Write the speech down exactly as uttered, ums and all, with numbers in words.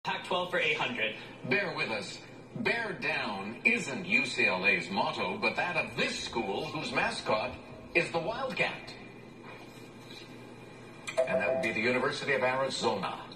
Pac twelve for eight hundred. Bear with us. Bear down isn't U C L A's motto, but that of this school, whose mascot is the Wildcat. And that would be the University of Arizona.